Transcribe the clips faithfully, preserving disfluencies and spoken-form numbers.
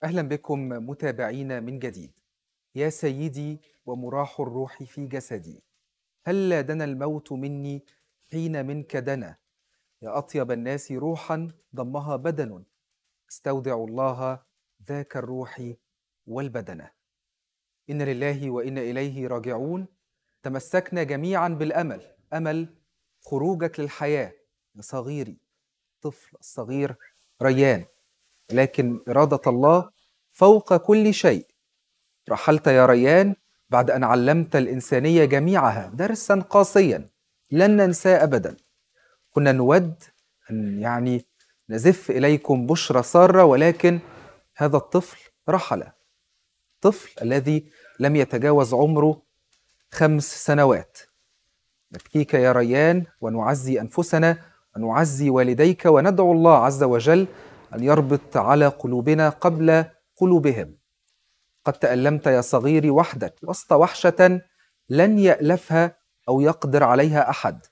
أهلا بكم متابعينا من جديد. يا سيدي ومراح الروح في جسدي، هلا دنا الموت مني حين منك دنا. يا أطيب الناس روحا ضمها بدن، استودع الله ذاك الروح والبدن. إن لله وإنا إليه راجعون. تمسكنا جميعا بالأمل، أمل خروجك للحياة يا صغيري، طفل الصغير ريان. لكن إرادة الله فوق كل شيء. رحلت يا ريان بعد أن علمت الإنسانية جميعها درسا قاسيا لن ننساه أبدا. كنا نود أن يعني نزف إليكم بشرى سارة، ولكن هذا الطفل رحل. طفل الذي لم يتجاوز عمره خمس سنوات. نبكيك يا ريان ونعزي أنفسنا ونعزي والديك، وندعو الله عز وجل أن يربط على قلوبنا قبل قلوبهم. قد تألمت يا صغيري وحدك وسط وحشة لن يألفها أو يقدر عليها أحد.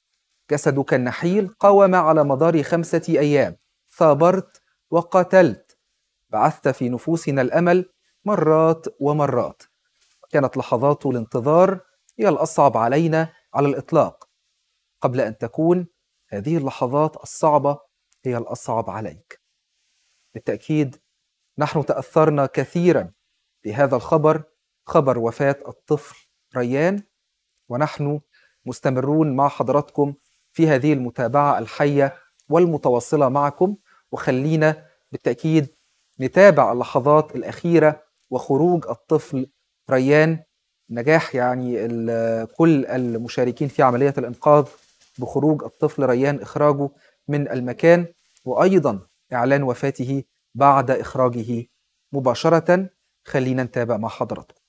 جسدك النحيل قاوم على مدار خمسة أيام، ثابرت وقاتلت، بعثت في نفوسنا الأمل مرات ومرات. كانت لحظات الانتظار هي الأصعب علينا على الإطلاق، قبل أن تكون هذه اللحظات الصعبة هي الأصعب عليك. بالتأكيد نحن تأثرنا كثيرا بهذا الخبر، خبر وفاة الطفل ريان، ونحن مستمرون مع حضراتكم في هذه المتابعة الحية والمتواصلة معكم. وخلينا بالتأكيد نتابع اللحظات الأخيرة وخروج الطفل ريان. نجاح يعني كل المشاركين في عملية الإنقاذ بخروج الطفل ريان، إخراجه من المكان، وأيضا إعلان وفاته بعد إخراجه مباشرة. خلينا نتابع مع حضراتكم.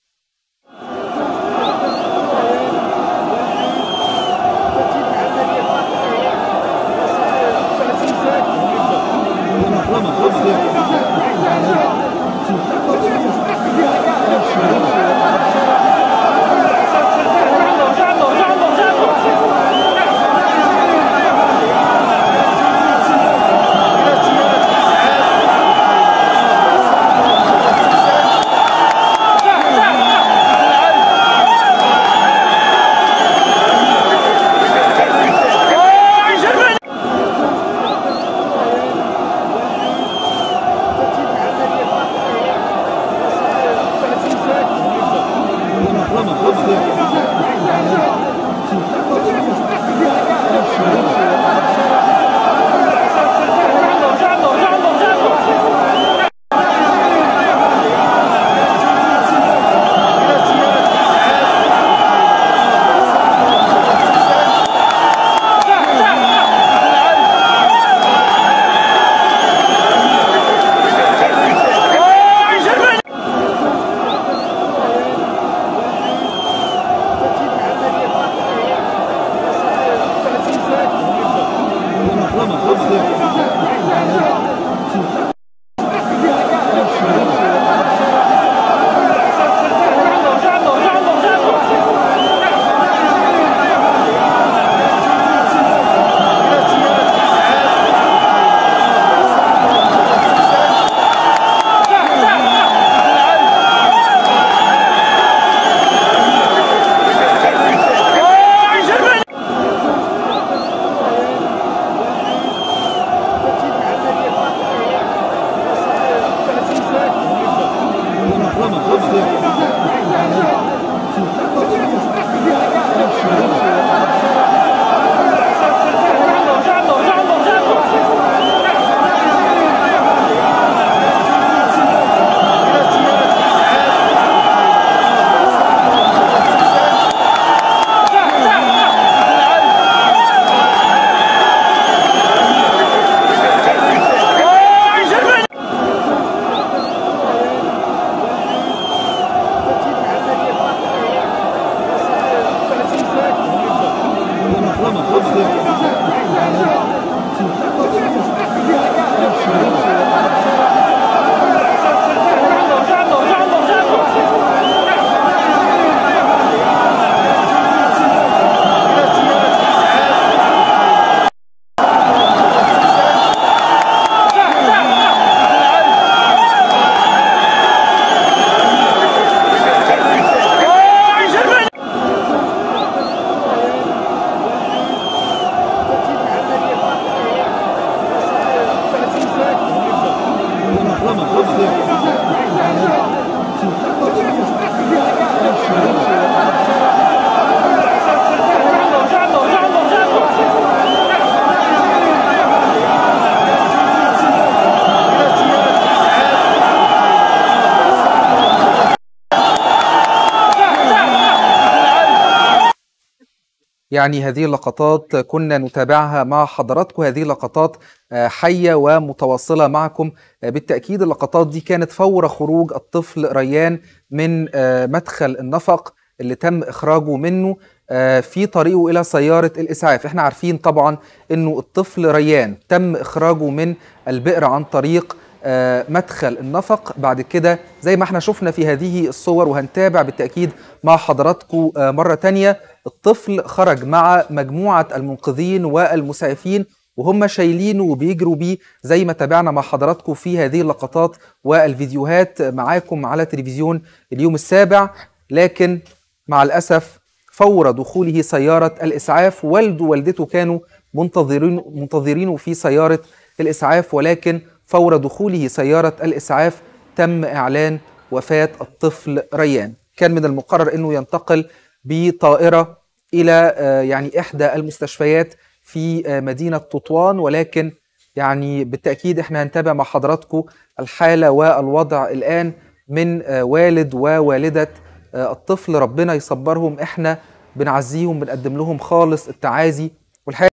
يعني هذه اللقطات كنا نتابعها مع حضراتكم، هذه اللقطات حية ومتواصلة معكم. بالتأكيد اللقطات دي كانت فور خروج الطفل ريان من مدخل النفق اللي تم إخراجه منه في طريقه إلى سيارة الإسعاف. احنا عارفين طبعا أنه الطفل ريان تم إخراجه من البئر عن طريق مدخل النفق. بعد كده زي ما احنا شفنا في هذه الصور وهنتابع بالتأكيد مع حضراتكم مرة تانية، الطفل خرج مع مجموعة المنقذين والمسعفين وهم شايلينه وبيجروا بيه زي ما تابعنا مع حضراتكم في هذه اللقطات والفيديوهات معاكم على تلفزيون اليوم السابع. لكن مع الأسف فور دخوله سيارة الإسعاف والده ووالدته كانوا منتظرين منتظرينه في سيارة الإسعاف، ولكن فور دخوله سيارة الإسعاف تم إعلان وفاة الطفل ريان. كان من المقرر أنه ينتقل بطائرة إلى يعني إحدى المستشفيات في مدينة تطوان، ولكن يعني بالتأكيد إحنا هنتابع مع حضراتكم الحالة والوضع الآن من والد ووالدة الطفل. ربنا يصبرهم، إحنا بنعزيهم، بنقدم لهم خالص التعازي. والحقيقة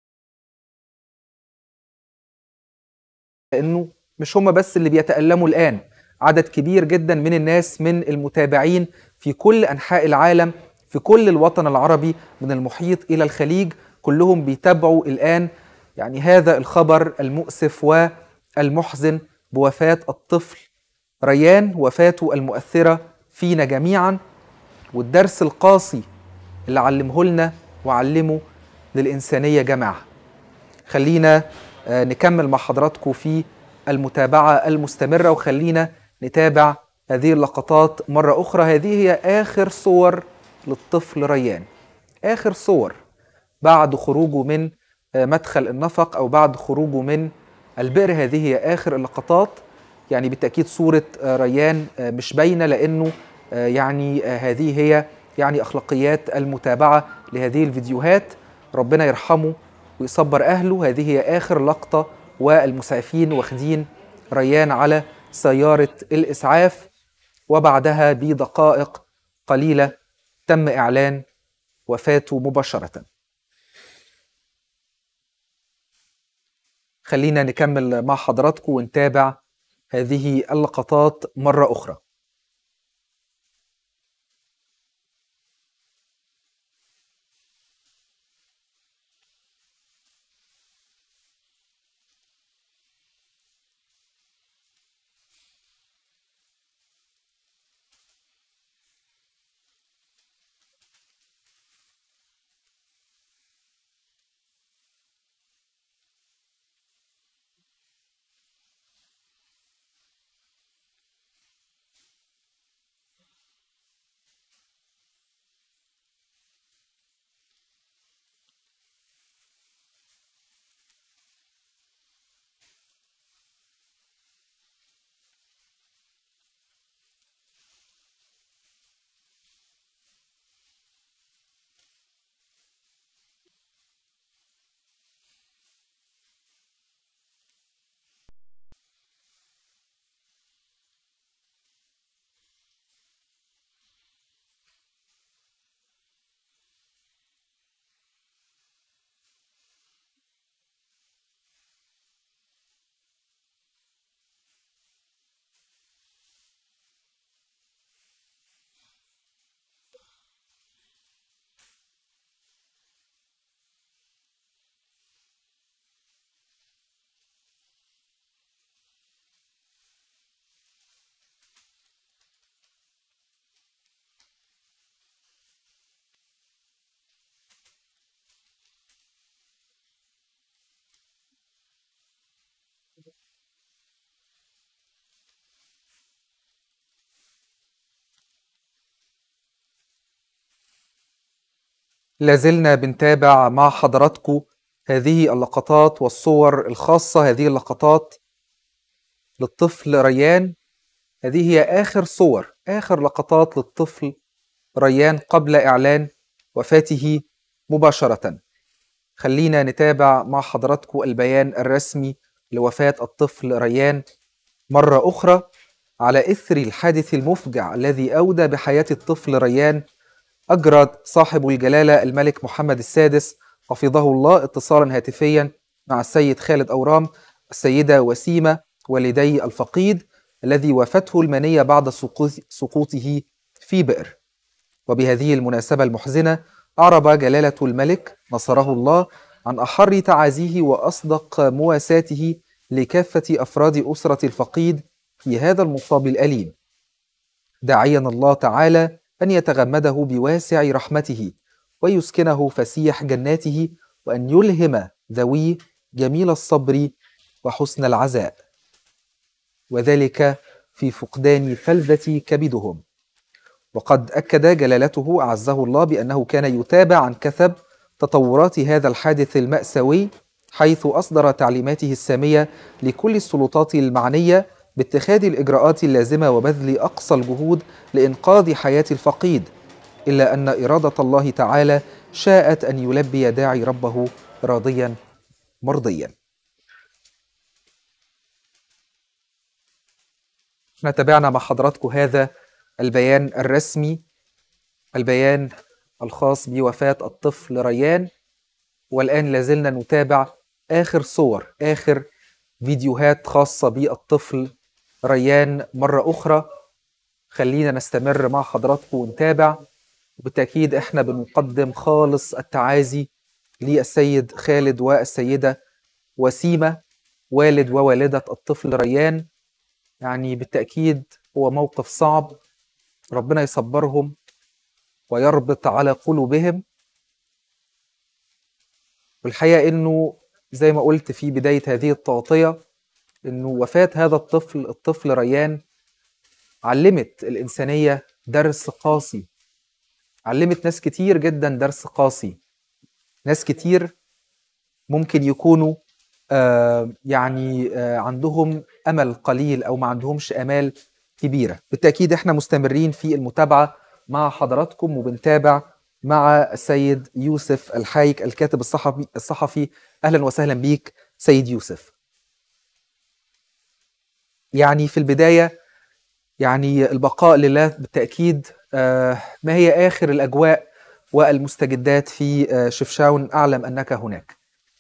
إنه مش هم بس اللي بيتألموا الآن، عدد كبير جدا من الناس من المتابعين في كل أنحاء العالم، في كل الوطن العربي من المحيط إلى الخليج، كلهم بيتابعوا الآن يعني هذا الخبر المؤسف والمحزن بوفاة الطفل ريان، وفاته المؤثرة فينا جميعا، والدرس القاسي اللي علمه لنا وعلمه للإنسانية جماعة. خلينا نكمل مع حضراتكم في المتابعة المستمرة، وخلينا نتابع هذه اللقطات مرة أخرى. هذه هي آخر صور للطفل ريان، آخر صور بعد خروجه من مدخل النفق أو بعد خروجه من البئر. هذه هي آخر اللقطات. يعني بالتأكيد صورة ريان مش باينة، لأنه يعني هذه هي يعني أخلاقيات المتابعة لهذه الفيديوهات. ربنا يرحمه ويصبر أهله. هذه هي آخر لقطة، والمسعفين واخدين ريان على سيارة الإسعاف، وبعدها بدقائق قليلة تم إعلان وفاته مباشرة. خلينا نكمل مع حضراتكم ونتابع هذه اللقطات مرة أخرى. لازلنا بنتابع مع حضراتكم هذه اللقطات والصور الخاصة، هذه اللقطات للطفل ريان. هذه هي آخر صور، آخر لقطات للطفل ريان قبل إعلان وفاته مباشرة. خلينا نتابع مع حضراتكم البيان الرسمي لوفاة الطفل ريان مرة أخرى على إثر الحادث المفجع الذي أودى بحياة الطفل ريان أجرى صاحب الجلالة الملك محمد السادس حفظه الله اتصالا هاتفيا مع السيد خالد أورام السيدة وسيمة والدي الفقيد الذي وافته المنية بعد سقوطه في بئر. وبهذه المناسبة المحزنة أعرب جلالة الملك نصره الله عن أحر تعازيه وأصدق مواساته لكافة أفراد أسرة الفقيد في هذا المصاب الأليم، داعيا الله تعالى أن يتغمده بواسع رحمته ويسكنه فسيح جناته، وأن يلهم ذويه جميل الصبر وحسن العزاء، وذلك في فقدان فلذة كبدهم. وقد أكد جلالته أعزه الله بأنه كان يتابع عن كثب تطورات هذا الحادث المأساوي، حيث أصدر تعليماته السامية لكل السلطات المعنية باتخاذ الإجراءات اللازمة وبذل أقصى الجهود لإنقاذ حياة الفقيد، إلا أن إرادة الله تعالى شاءت أن يلبي داعي ربه راضيا مرضيا. احنا تابعنا مع حضراتكم هذا البيان الرسمي، البيان الخاص بوفاة الطفل ريان، والآن لازلنا نتابع آخر صور، آخر فيديوهات خاصة بالطفل ريان مرة أخرى. خلينا نستمر مع حضراتكم ونتابع. وبالتأكيد احنا بنقدم خالص التعازي للسيد خالد والسيدة وسيمة والد ووالدة الطفل ريان. يعني بالتأكيد هو موقف صعب، ربنا يصبرهم ويربط على قلوبهم. والحقيقة إنه زي ما قلت في بداية هذه التغطية إنه وفاة هذا الطفل الطفل ريان علمت الإنسانية درس قاسي، علمت ناس كتير جدا درس قاسي. ناس كتير ممكن يكونوا آه يعني آه عندهم أمل قليل أو ما عندهمش آمال كبيرة. بالتأكيد احنا مستمرين في المتابعة مع حضراتكم وبنتابع مع السيد يوسف الحايك الكاتب الصحفي الصحفي أهلا وسهلا بيك سيد يوسف. يعني في البداية يعني البقاء لله بالتأكيد. آه ما هي آخر الأجواء والمستجدات في آه شفشاون؟ أعلم أنك هناك.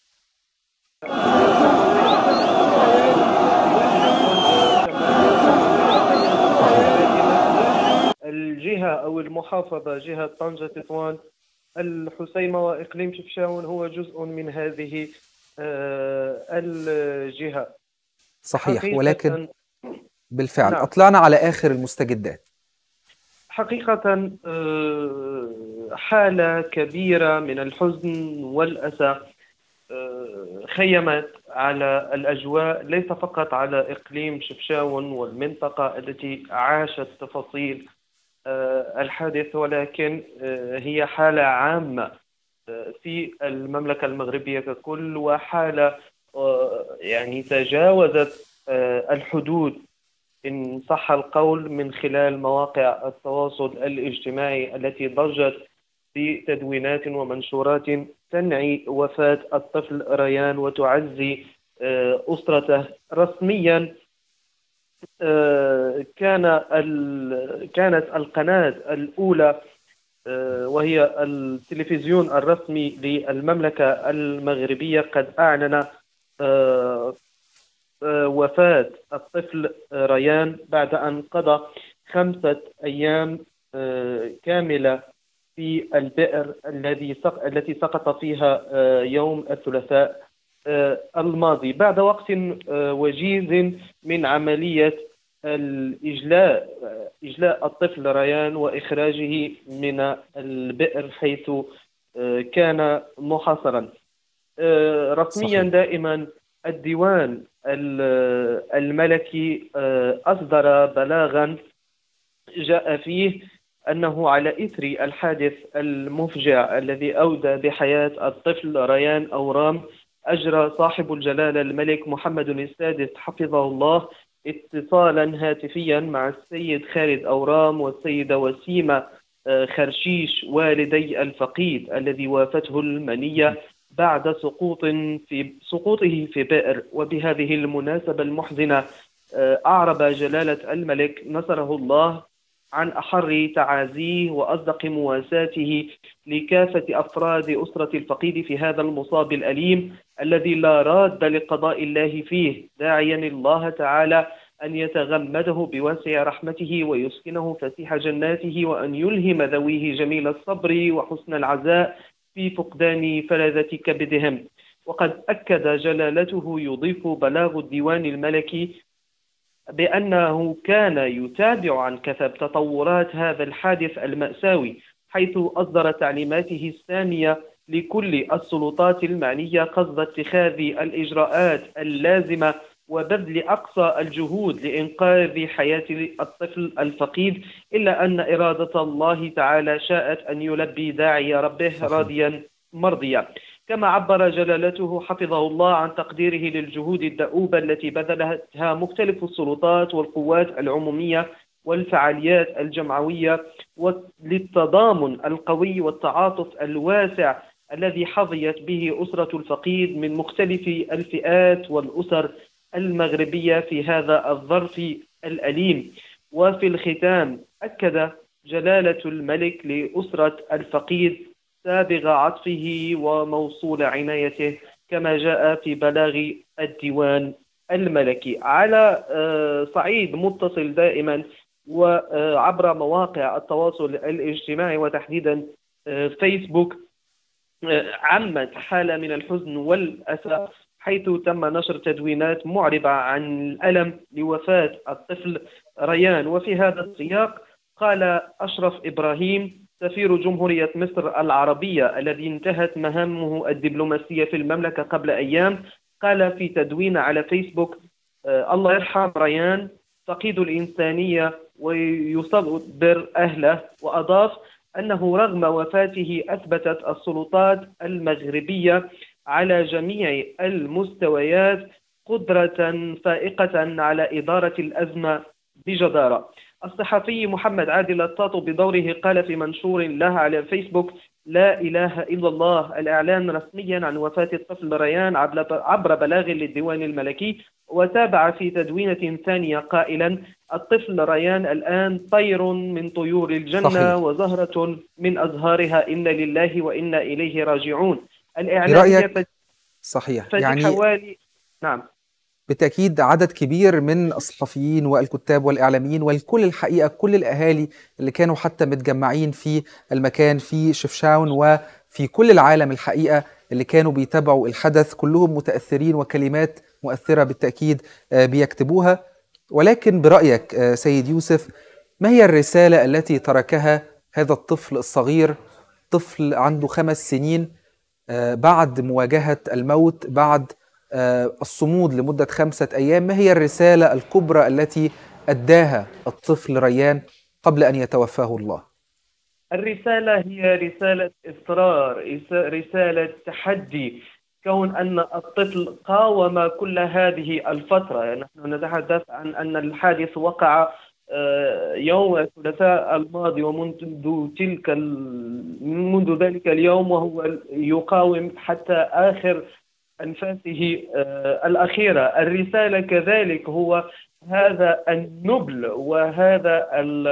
الجهة أو المحافظة جهة طنجة تطوان الحسيمة وإقليم شفشاون هو جزء من هذه الجهة. صحيح، ولكن بالفعل نعم. أطلعنا على آخر المستجدات. حقيقة حالة كبيرة من الحزن والأسى خيمت على الأجواء، ليس فقط على إقليم شفشاون والمنطقة التي عاشت تفاصيل الحادث، ولكن هي حالة عامة في المملكة المغربية ككل، وحالة يعني تجاوزت الحدود إن صح القول من خلال مواقع التواصل الاجتماعي التي ضجت بتدوينات ومنشورات تنعي وفاة الطفل ريان وتعزي أسرته. رسميا كان كانت القناة الأولى وهي التلفزيون الرسمي للمملكة المغربية قد أعلن وفاة الطفل ريان بعد أن قضى خمسة أيام كاملة في البئر الذي التي سقط فيها يوم الثلاثاء الماضي بعد وقت وجيز من عملية الإجلاء إجلاء الطفل ريان وإخراجه من البئر حيث كان محاصرا. رسميا صحيح. دائما الديوان الملكي أصدر بلاغا جاء فيه أنه على إثر الحادث المفجع الذي أودى بحياة الطفل ريان أورام، أجرى صاحب الجلالة الملك محمد السادس حفظه الله اتصالا هاتفيا مع السيد خالد أورام والسيدة وسيمة خرشيش والدي الفقيد الذي وافته المنية بعد سقوط في سقوطه في بئر. وبهذه المناسبة المحزنة أعرب جلالة الملك نصره الله عن أحر تعازيه وأصدق مواساته لكافة أفراد أسرة الفقيد في هذا المصاب الأليم الذي لا راد لقضاء الله فيه، داعيا الله تعالى أن يتغمده بواسع رحمته ويسكنه فسيح جناته، وأن يلهم ذويه جميل الصبر وحسن العزاء في فقدان فلذة كبدهم. وقد أكد جلالته يضيف بلاغ الديوان الملكي بأنه كان يتابع عن كثب تطورات هذا الحادث المأساوي، حيث أصدر تعليماته السامية لكل السلطات المعنية قصد اتخاذ الإجراءات اللازمة وبذل أقصى الجهود لإنقاذ حياة الطفل الفقيد، إلا أن إرادة الله تعالى شاءت أن يلبي داعي ربه صحيح. راضيا مرضيا. كما عبر جلالته حفظه الله عن تقديره للجهود الدؤوبة التي بذلتها مختلف السلطات والقوات العمومية والفعاليات الجمعوية، وللتضامن القوي والتعاطف الواسع الذي حظيت به أسرة الفقيد من مختلف الفئات والأسر المغربية في هذا الظرف الأليم. وفي الختام أكد جلالة الملك لأسرة الفقيد سابغ عطفه وموصول عنايته كما جاء في بلاغ الديوان الملكي. على صعيد متصل دائما وعبر مواقع التواصل الاجتماعي وتحديدا فيسبوك، عمت حالة من الحزن والأسى، حيث تم نشر تدوينات معربة عن الألم لوفاة الطفل ريان. وفي هذا السياق قال أشرف إبراهيم سفير جمهورية مصر العربية الذي انتهت مهامه الدبلوماسية في المملكة قبل أيام، قال في تدوين على فيسبوك: الله يرحم ريان فقيد الإنسانية ويصبر أهله. وأضاف أنه رغم وفاته أثبتت السلطات المغربية على جميع المستويات قدرة فائقة على إدارة الأزمة بجدارة. الصحفي محمد عادل الطاطو بدوره قال في منشور له على فيسبوك: لا إله إلا الله، الإعلان رسميا عن وفاة الطفل ريان عبر بلاغ للديوان الملكي. وتابع في تدوينة ثانية قائلا: الطفل ريان الآن طير من طيور الجنة صحيح. وزهرة من أزهارها، إن لله وإنا إليه راجعون. الإعلان برأيك صحيح يعني حوالي نعم بالتأكيد عدد كبير من الصحفيين والكتاب والإعلاميين والكل الحقيقة كل الأهالي اللي كانوا حتى متجمعين في المكان في شفشاون وفي كل العالم الحقيقة اللي كانوا بيتابعوا الحدث، كلهم متأثرين وكلمات مؤثرة بالتأكيد بيكتبوها. ولكن برأيك سيد يوسف، ما هي الرسالة التي تركها هذا الطفل الصغير، طفل عنده خمس سنين، بعد مواجهة الموت، بعد الصمود لمدة خمسة أيام؟ ما هي الرسالة الكبرى التي أداها الطفل ريان قبل أن يتوفاه الله؟ الرسالة هي رسالة إصرار، رسالة تحدي. كون أن الطفل قاوم كل هذه الفترة، نحن نتحدث عن أن الحادث وقع يوم الثلاثاء الماضي، ومنذ تلك منذ ذلك اليوم وهو يقاوم حتى آخر أنفاسه الأخيرة. الرسالة كذلك هو هذا النبل وهذا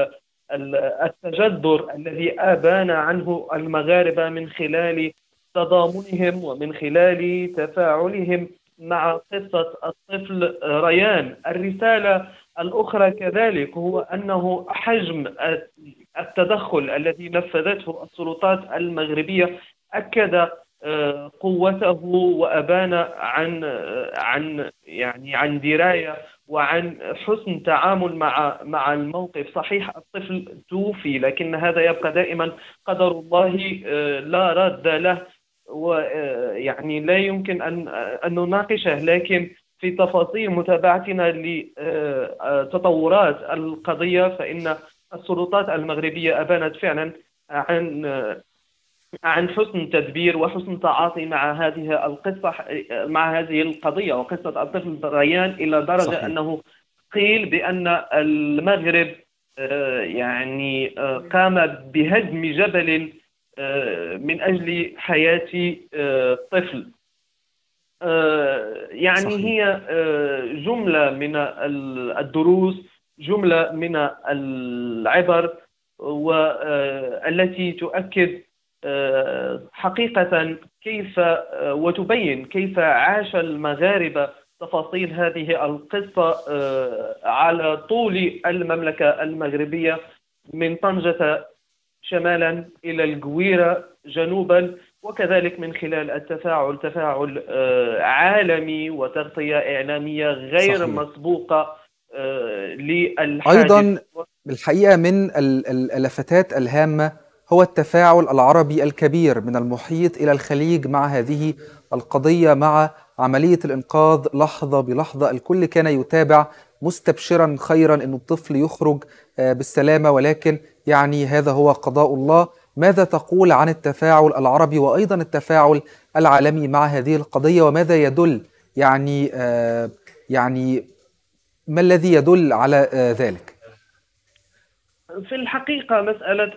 التجذر الذي أبان عنه المغاربة من خلال تضامنهم ومن خلال تفاعلهم مع قصة الطفل ريان. الرسالة الأخرى كذلك هو أنه حجم التدخل الذي نفذته السلطات المغربية أكد قوته وأبان عن عن يعني عن دراية وعن حسن تعامل مع مع الموقف. صحيح الطفل توفي، لكن هذا يبقى دائما قدر الله لا راد له، ويعني لا يمكن أن أن نناقشه. لكن في تفاصيل متابعتنا لتطورات القضية فإن السلطات المغربية أبانت فعلا عن عن حسن تدبير وحسن تعاطي مع هذه القصة مع هذه القضية وقصة الطفل ريان، إلى درجة صحيح. أنه قيل بأن المغرب يعني قام بهدم جبل من أجل حياة طفل. يعني صحيح. هي جملة من الدروس جملة من العبر والتي تؤكد حقيقة كيف وتبين كيف عاش المغاربة تفاصيل هذه القصة على طول المملكة المغربية من طنجة شمالا إلى الجويرة جنوبا، وكذلك من خلال التفاعل تفاعل عالمي وتغطية إعلامية غير صحيح. مسبوقة للحادث. أيضا بالحقيقة من اللفتات الهامة هو التفاعل العربي الكبير من المحيط إلى الخليج مع هذه القضية، مع عملية الإنقاذ لحظة بلحظة. الكل كان يتابع مستبشرا خيرا أن الطفل يخرج بالسلامة، ولكن يعني هذا هو قضاء الله. ماذا تقول عن التفاعل العربي وأيضا التفاعل العالمي مع هذه القضية، وماذا يدل يعني آه يعني ما الذي يدل على آه ذلك؟ في الحقيقة مسألة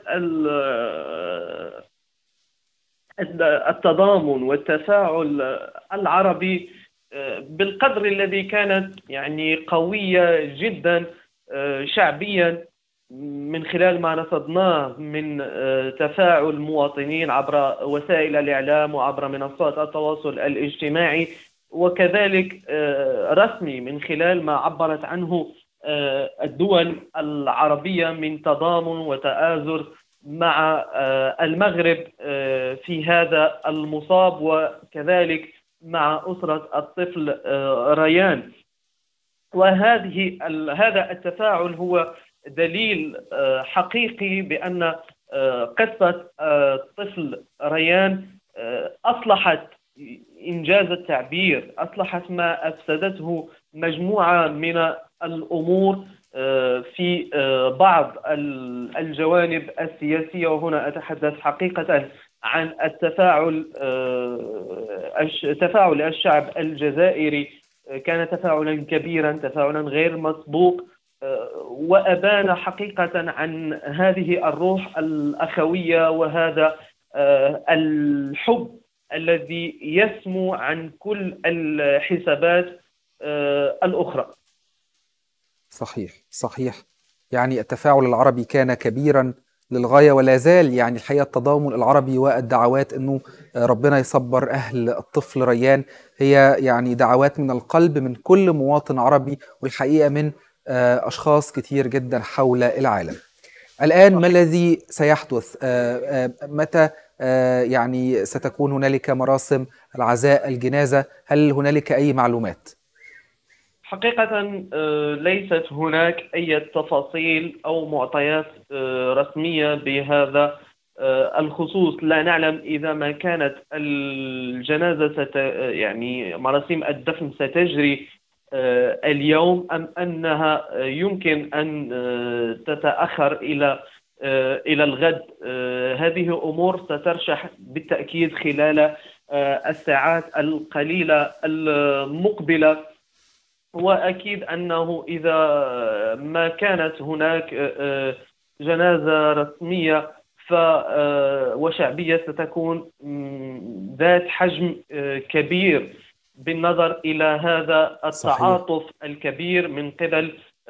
التضامن والتفاعل العربي بالقدر الذي كانت يعني قوية جدا شعبيا من خلال ما رصدناه من تفاعل مواطنين عبر وسائل الإعلام وعبر منصات التواصل الاجتماعي، وكذلك رسمي من خلال ما عبرت عنه الدول العربية من تضامن وتآزر مع المغرب في هذا المصاب، وكذلك مع أسرة الطفل ريان. وهذه هذا التفاعل هو دليل حقيقي بأن قصة الطفل ريان أصلحت إنجاز التعبير، أصلحت ما أفسدته مجموعة من الأمور في بعض الجوانب السياسية. وهنا أتحدث حقيقة عن التفاعل تفاعل الشعب الجزائري، كان تفاعلا كبيرا، تفاعلا غير مسبوق، وأبان حقيقة عن هذه الروح الأخوية وهذا الحب الذي يسمو عن كل الحسابات الأخرى. صحيح صحيح، يعني التفاعل العربي كان كبيرا للغاية، ولا زال يعني الحقيقة التضامن العربي والدعوات أنه ربنا يصبر أهل الطفل ريان هي يعني دعوات من القلب من كل مواطن عربي، والحقيقة من أشخاص كتير جدا حول العالم. الآن ما الذي سيحدث؟ متى يعني ستكون هنالك مراسم العزاء الجنازة؟ هل هنالك أي معلومات؟ حقيقة ليست هناك أي تفاصيل أو معطيات رسمية بهذا الخصوص. لا نعلم إذا ما كانت الجنازة ست يعني مراسم الدفن ستجري اليوم أم أنها يمكن أن تتأخر إلى إلى الغد. هذه أمور سترشح بالتأكيد خلال الساعات القليلة المقبلة. وأكيد أنه إذا ما كانت هناك جنازة رسمية ف وشعبية ستكون ذات حجم كبير بالنظر إلى هذا التعاطف صحيح. الكبير من قبل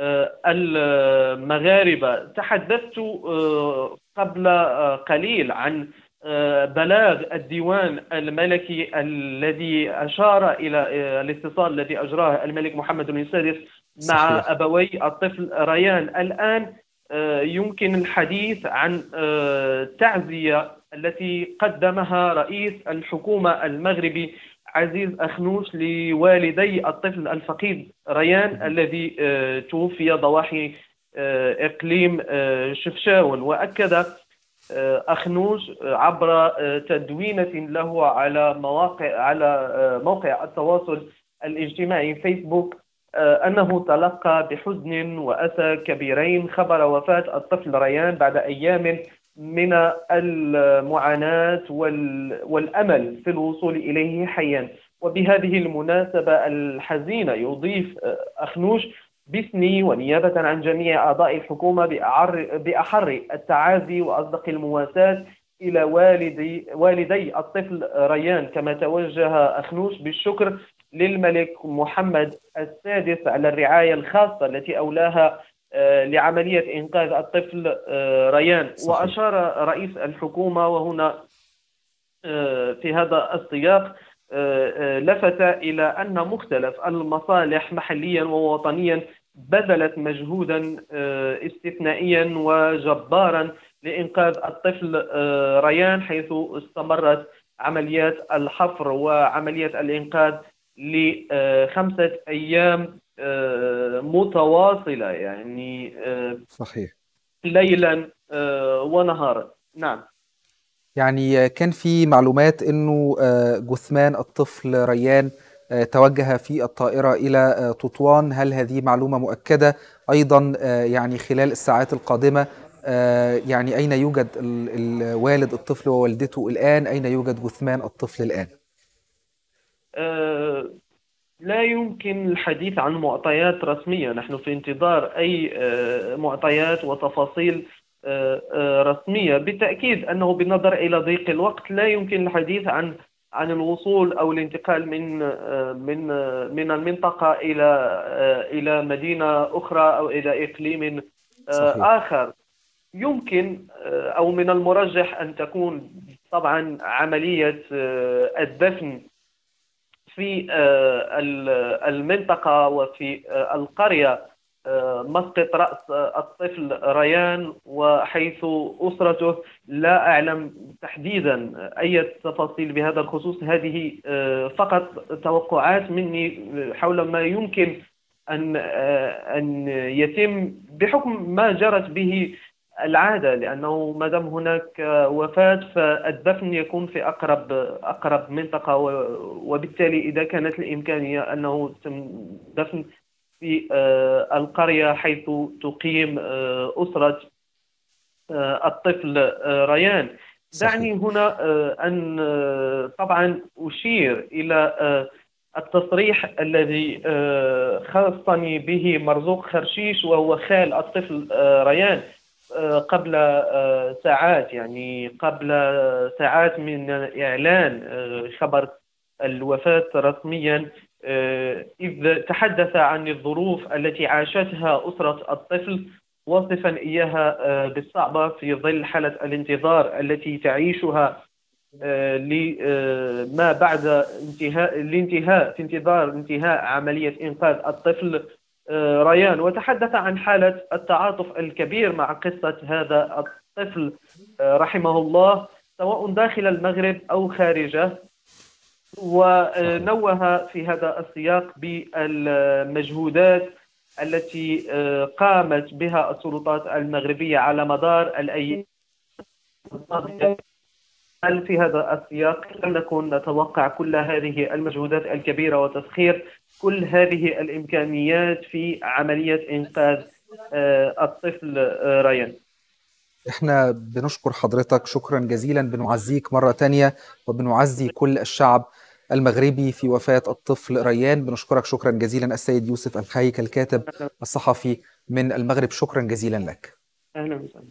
المغاربة. تحدثت قبل قليل عن بلاغ الديوان الملكي الذي أشار إلى الاتصال الذي أجراه الملك محمد بن السادس مع صحيح. أبوي الطفل ريان. الآن يمكن الحديث عن تعزية التي قدمها رئيس الحكومة المغربي عزيز أخنوش لوالدي الطفل الفقيد ريان الذي توفي ضواحي إقليم شفشاون. وأكد أخنوش عبر تدوينة له على مواقع على موقع التواصل الاجتماعي فيسبوك أنه تلقى بحزن وأسى كبيرين خبر وفاة الطفل ريان بعد أيام من المعاناة والأمل في الوصول إليه حيا. وبهذه المناسبة الحزينة يضيف أخنوش باسمي ونيابة عن جميع أعضاء الحكومة بأحر التعازي وأصدق المواساة إلى والدي, والدي الطفل ريان. كما توجه أخنوش بالشكر للملك محمد السادس على الرعاية الخاصة التي أولاها لعملية إنقاذ الطفل ريان. صحيح. وأشار رئيس الحكومة وهنا في هذا السياق لفت إلى أن مختلف المصالح محليا ووطنيا بذلت مجهودا استثنائيا وجبارا لإنقاذ الطفل ريان، حيث استمرت عمليات الحفر وعمليات الإنقاذ لخمسة أيام متواصلة، يعني صحيح. ليلا ونهارا. نعم. يعني كان في معلومات أنه جثمان الطفل ريان توجه في الطائرة إلى تطوان، هل هذه معلومة مؤكدة؟ أيضا يعني خلال الساعات القادمة يعني أين يوجد والد الطفل ووالدته الآن؟ أين يوجد جثمان الطفل الآن؟ أه لا يمكن الحديث عن معطيات رسمية، نحن في انتظار أي معطيات وتفاصيل رسمية. بالتأكيد أنه بالنظر إلى ضيق الوقت لا يمكن الحديث عن عن الوصول أو الانتقال من من من المنطقة إلى إلى مدينة أخرى أو إلى إقليم صحيح. آخر. يمكن أو من المرجح أن تكون طبعا عملية الدفن في المنطقة وفي القرية مسقط رأس الطفل ريان، وحيث أسرته لا أعلم تحديدا أي تفاصيل بهذا الخصوص. هذه فقط توقعات مني حول ما يمكن أن أن يتم بحكم ما جرت به العادة، لأنه ما دام هناك وفاة فالدفن يكون في أقرب أقرب منطقة، وبالتالي إذا كانت الإمكانية أنه يتم دفن في القرية حيث تقيم أسرة الطفل ريان. دعني هنا أن طبعا أشير إلى التصريح الذي خاصني به مرزوق خرشيش وهو خال الطفل ريان قبل ساعات، يعني قبل ساعات من إعلان خبر الوفاة رسميا، إذ تحدث عن الظروف التي عاشتها أسرة الطفل، واصفا إياها بالصعبة في ظل حالة الانتظار التي تعيشها لما بعد انتهاء الانتهاء في انتظار انتهاء عملية إنقاذ الطفل ريان. وتحدث عن حالة التعاطف الكبير مع قصة هذا الطفل رحمه الله سواء داخل المغرب أو خارجه، ونوه في هذا السياق بالمجهودات التي قامت بها السلطات المغربية على مدار الأيام الماضية. في هذا السياق لم نكن نتوقع كل هذه المجهودات الكبيرة وتسخير كل هذه الإمكانيات في عملية إنقاذ الطفل ريان. احنا بنشكر حضرتك شكرا جزيلا، بنعزيك مرة تانية وبنعزي كل الشعب المغربي في وفاة الطفل ريان. بنشكرك شكرا جزيلا السيد يوسف الحايك الكاتب الصحفي من المغرب، شكرا جزيلا لك. أهلا وسهلا.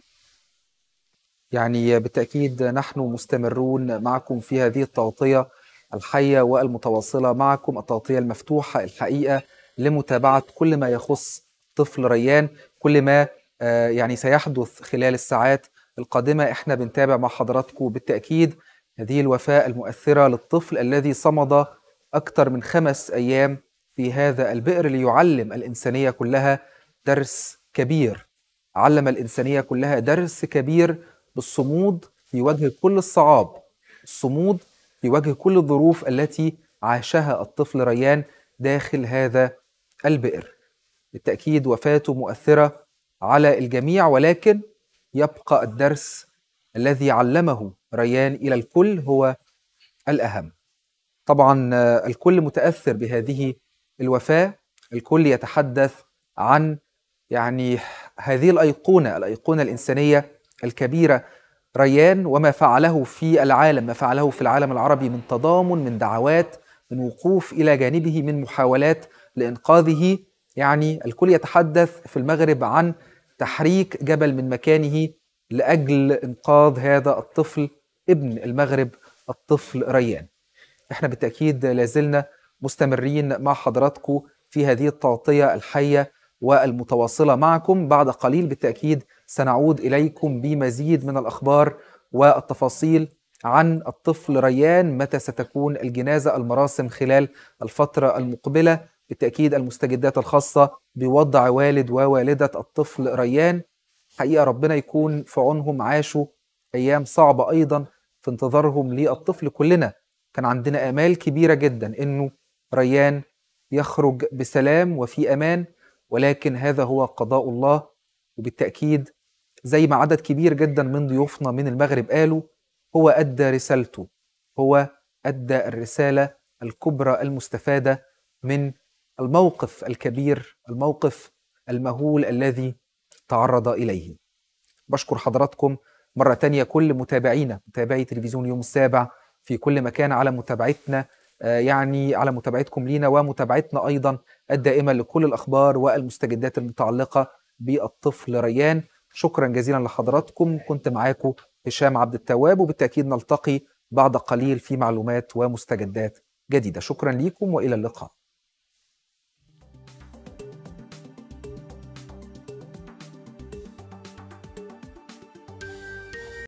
يعني بالتأكيد نحن مستمرون معكم في هذه التغطية الحية والمتواصلة معكم، التغطية المفتوحة الحقيقة لمتابعة كل ما يخص طفل ريان، كل ما يعني سيحدث خلال الساعات القادمة. احنا بنتابع مع حضراتكم بالتأكيد هذه الوفاة المؤثرة للطفل الذي صمد أكثر من خمس أيام في هذا البئر ليعلم الإنسانية كلها درس كبير، علم الإنسانية كلها درس كبير بالصمود في وجه كل الصعاب، الصمود في وجه كل الظروف التي عاشها الطفل ريان داخل هذا البئر. بالتأكيد وفاته مؤثرة على الجميع، ولكن يبقى الدرس الذي علمه ريان إلى الكل هو الأهم. طبعا الكل متأثر بهذه الوفاة، الكل يتحدث عن يعني هذه الأيقونة الأيقونة الإنسانية الكبيرة ريان وما فعله في العالم، ما فعله في العالم العربي من تضامن، من دعوات، من وقوف إلى جانبه، من محاولات لإنقاذه. يعني الكل يتحدث في المغرب عن تحريك جبل من مكانه لأجل إنقاذ هذا الطفل ابن المغرب الطفل ريان. احنا بالتأكيد لازلنا مستمرين مع حضراتكم في هذه التغطية الحية والمتواصلة معكم. بعد قليل بالتأكيد سنعود إليكم بمزيد من الأخبار والتفاصيل عن الطفل ريان، متى ستكون الجنازة، المراسم خلال الفترة المقبلة، بالتأكيد المستجدات الخاصة بوضع والد ووالدة الطفل ريان. حقيقة ربنا يكون في عونهم، عاشوا أيام صعبة أيضا في انتظارهم للطفل. كلنا كان عندنا آمال كبيرة جدا إنه ريان يخرج بسلام وفي أمان، ولكن هذا هو قضاء الله. وبالتأكيد زي ما عدد كبير جدا من ضيوفنا من المغرب قالوا، هو أدى رسالته، هو أدى الرسالة الكبرى المستفادة من الموقف الكبير، الموقف المهول الذي تعرض إليه. بشكر حضراتكم مرة تانية كل متابعينا، متابعي تلفزيون يوم السابع في كل مكان، على متابعتنا يعني على متابعتكم لينا ومتابعتنا أيضا الدائمة لكل الأخبار والمستجدات المتعلقة بالطفل ريان. شكرا جزيلا لحضراتكم، كنت معاكم هشام عبد التواب، وبالتأكيد نلتقي بعد قليل في معلومات ومستجدات جديدة. شكرا لكم وإلى اللقاء.